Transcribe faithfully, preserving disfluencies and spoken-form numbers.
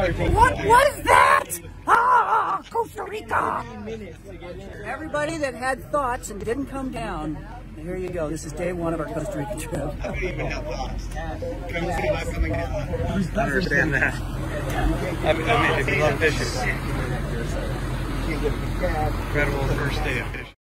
What was that? Ah, Costa Rica! Everybody that had thoughts and didn't come down, here you go. This is day one of our Costa Rica trip. I don't even have thoughts. Come see about coming down. I understand that. I mean, I mean, if you love fishing. Incredible first day of fishing.